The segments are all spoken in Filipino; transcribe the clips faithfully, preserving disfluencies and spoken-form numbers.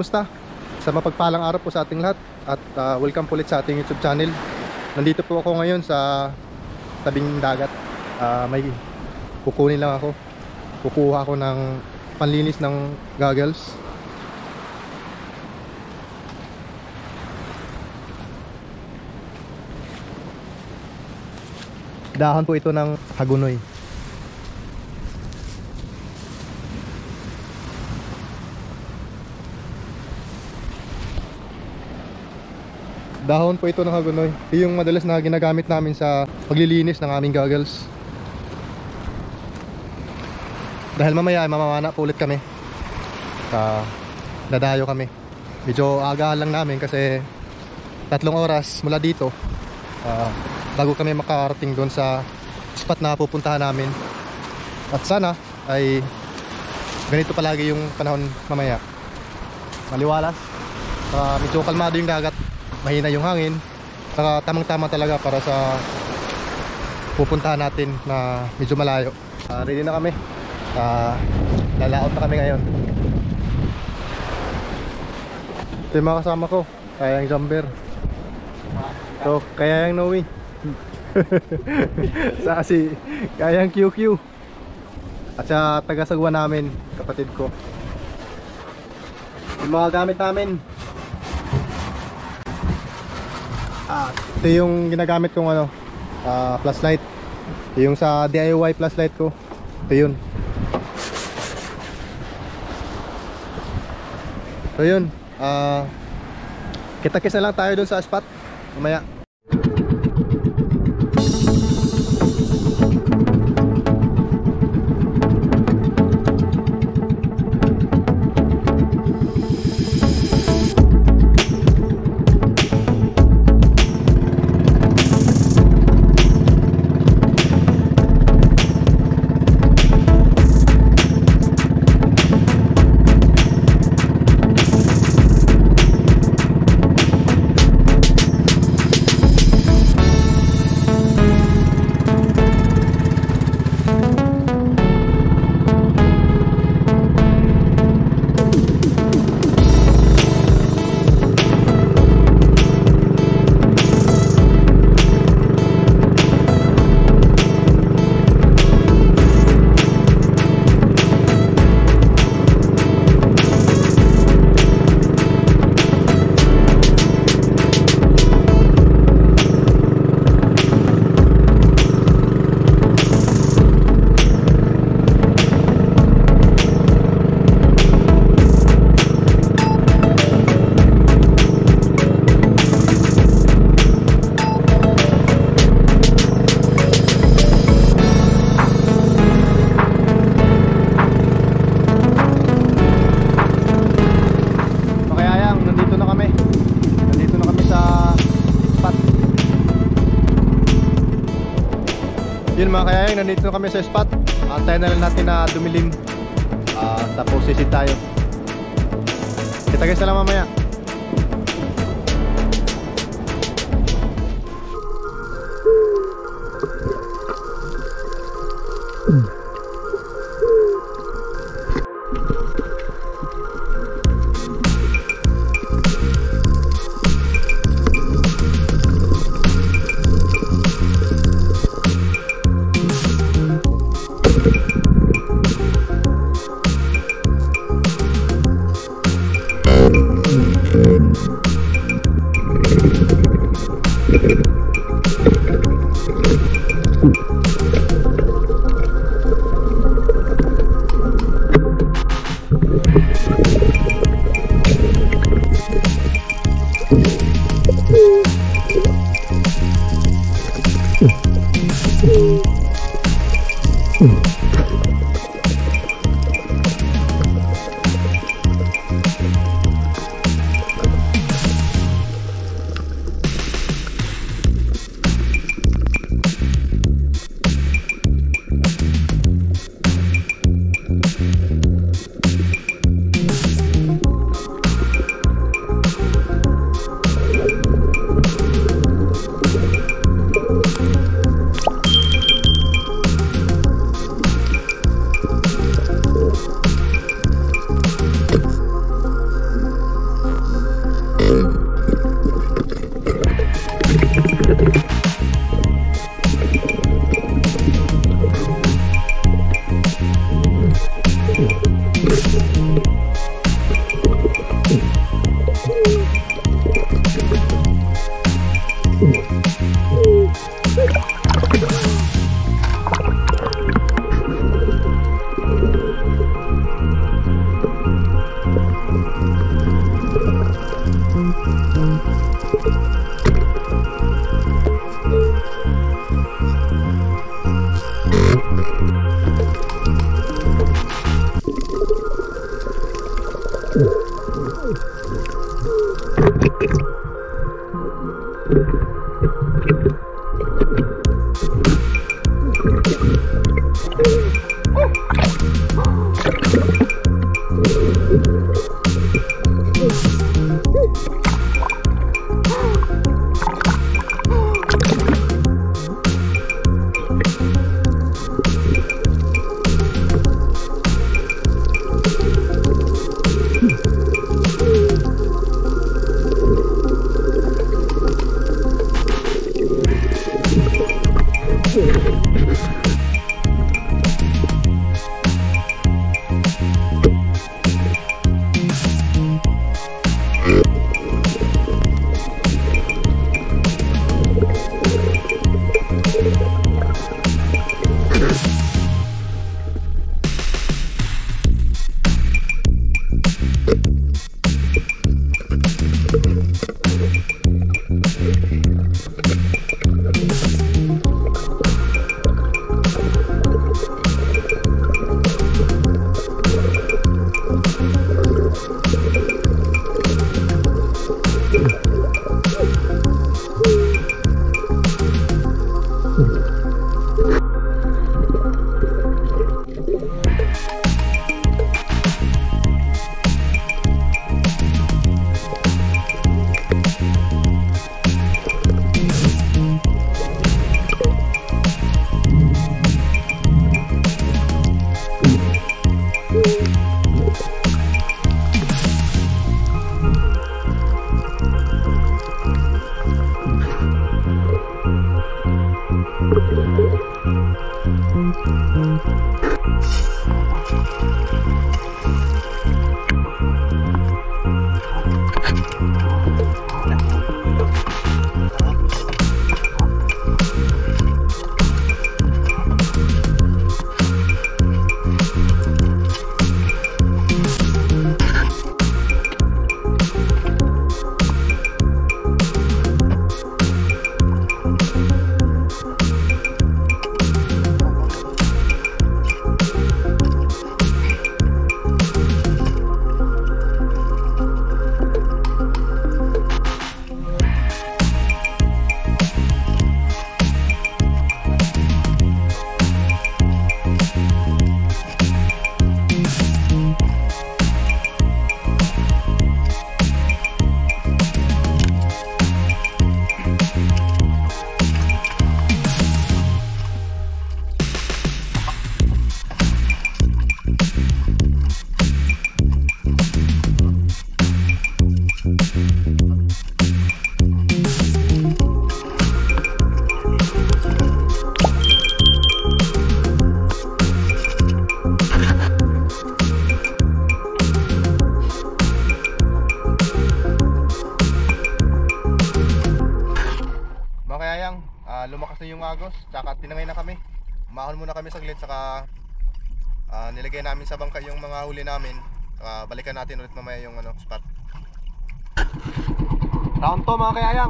kumusta? Sa mapagpalang araw po sa ating lahat. At uh, welcome po ulit sa ating YouTube channel. Nandito po ako ngayon sa tabing dagat. uh, May kukunin lang ako. Kukuha ako ng panlinis ng goggles. Dahon po ito ng hagunoy. Dahon po ito ng hagunoy. Yung madalas na ginagamit namin sa paglilinis ng aming goggles. Dahil mamaya ay mamamana po ulit kami. uh, Dadayo kami. Medyo agahan lang namin kasi tatlong oras mula dito uh, bago kami makarating doon sa spot na pupuntahan namin. At sana ay ganito palagi yung panahon mamaya. Maliwalas, uh, medyo kalmado yung dagat, mahina yung hangin, saka tamang tama talaga para sa pupuntahan natin na medyo malayo. uh, Ready na kami. uh, Lalaot na kami ngayon. Ito yung mga kasama ko. Kayang Jumper. So, kayang Noe. Sa si kayang Q Q. At sa taga-sagwa namin, kapatid ko. Yung mga gamit namin. Ah, ito yung ginagamit kong ano, uh, flashlight. Ito yung sa D I Y flashlight ko. Ito yun. So yun, uh, kita-kits na lang tayo dun sa spot mamaya. Yun mga kayang, nandito na kami sa spot. Antayin na lang natin na dumilim. uh, Tapos sisit tayo. Kita guys na lang mamaya. lumakas na yung agos, tsaka tinangay na kami. Umahon muna kami saglit, saka uh, nilagay namin sa bangka yung mga huli namin. Saka balikan natin ulit mamaya yung ano, spot. Round to mga kayayang.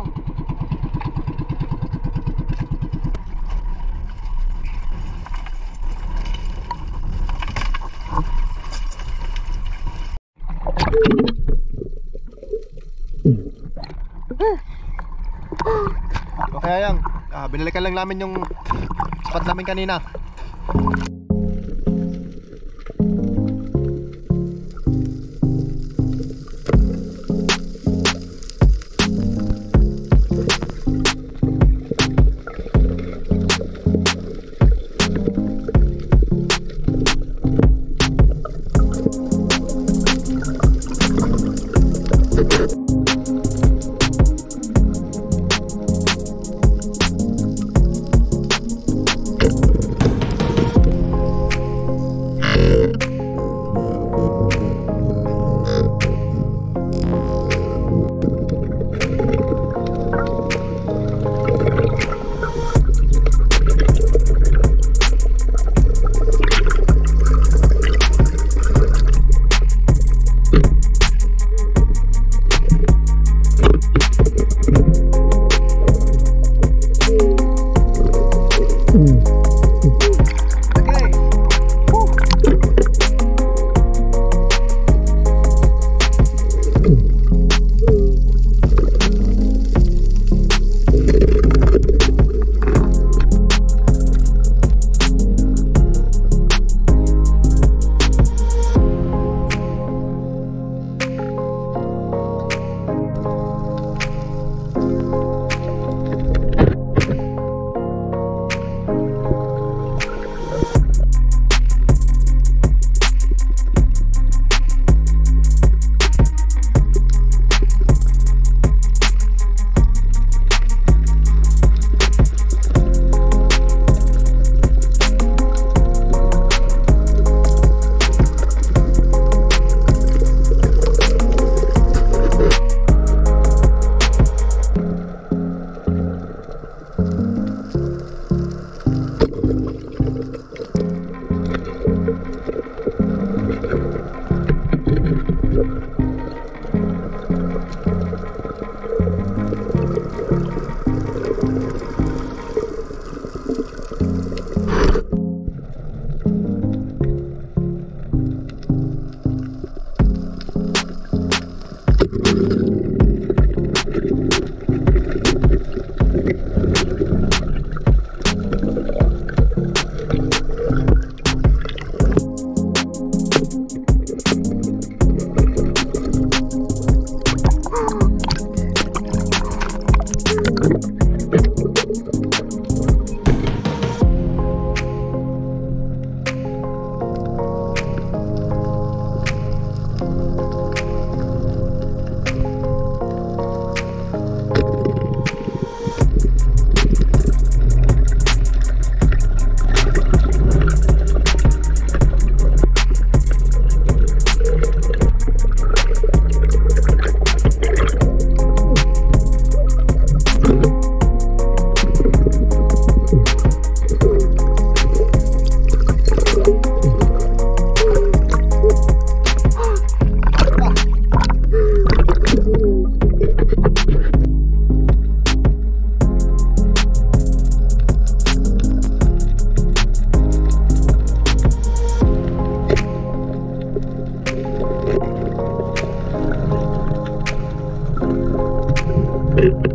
Okay yang, ah, binalikan lang namin yung spot namin kanina.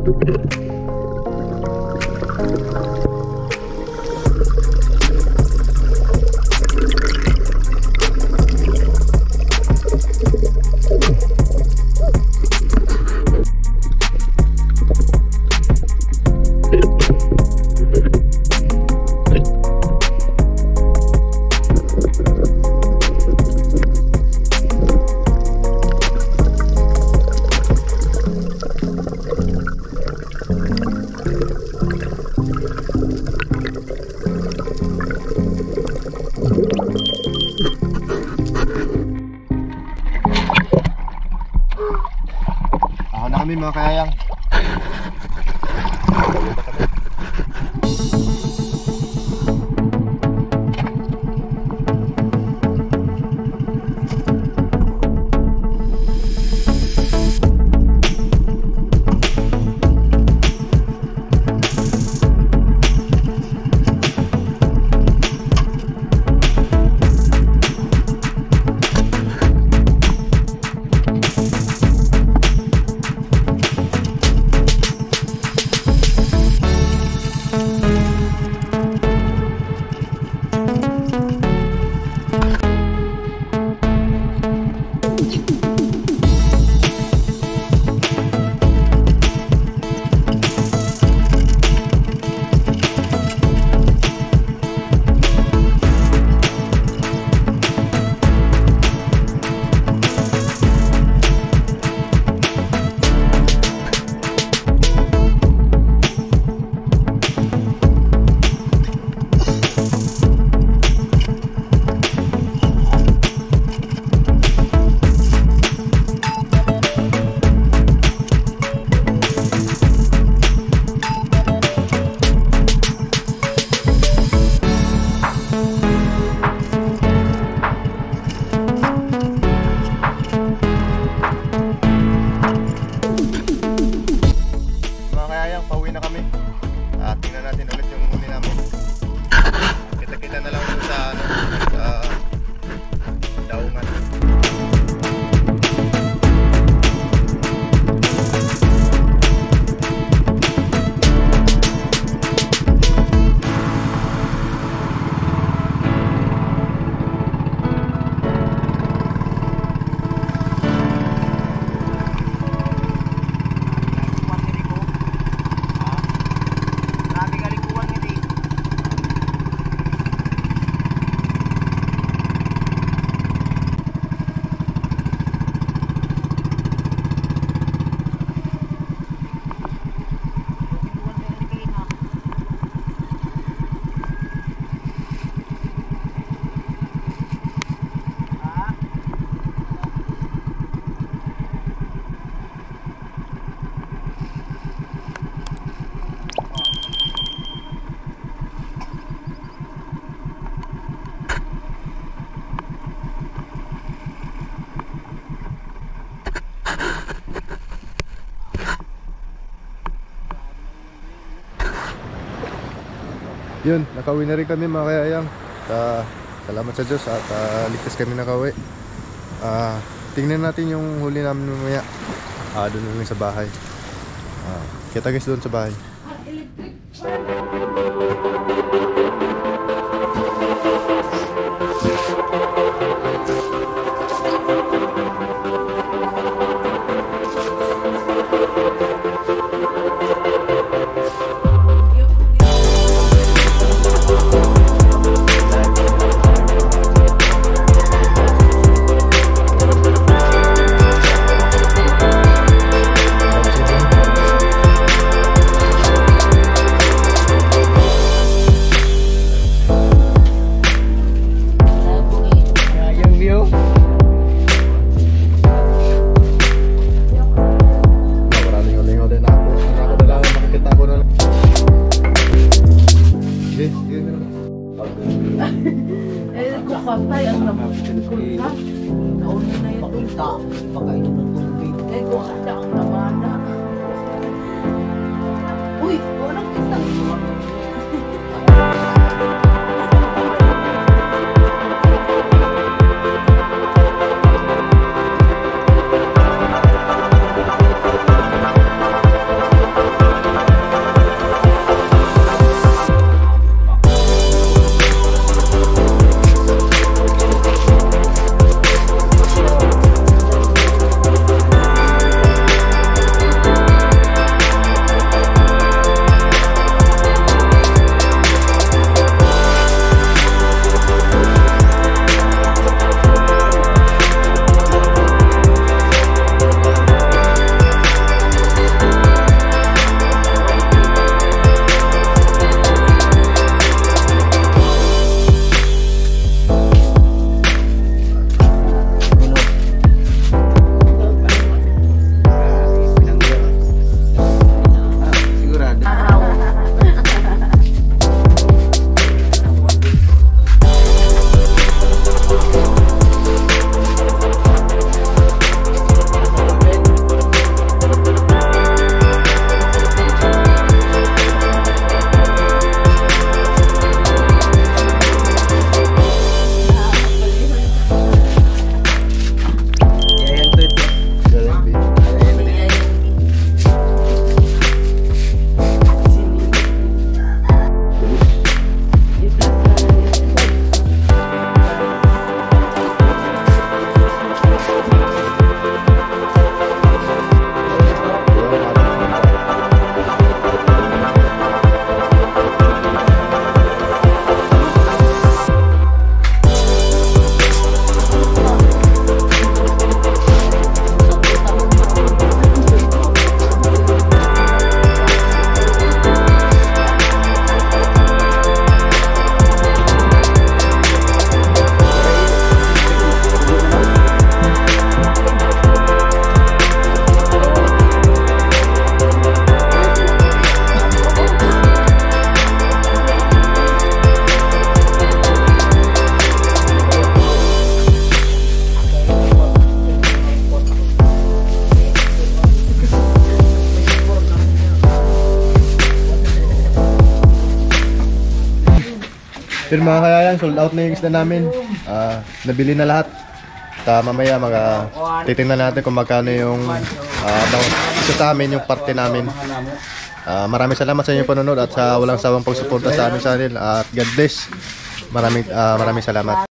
Ako na kami mga kayayang. Yun, nakauwi na rin kami mga kayayang. uh, Salamat sa Diyos at uh, ligtas kami nakauwi. uh, Tingnan natin yung huli namin mamaya. uh, Doon namin sa bahay. uh, Kita guys doon sa bahay. Patay ang nabukul ka. Nauna na yun. Pakita. Pakainom ng tubig. Eh, kung ada ang namana. Uy, walang kita. Pero mga kayayan, sold out na yung isda namin. Ah, nabili na lahat. Ta mamaya mga titingnan natin kung magkano yung uh, isa sa amin, yung parte namin. Ah, maraming salamat sa inyong panonood at sa walang sawang pagsuporta sa aming channel. At God bless. Maraming ah, maraming salamat.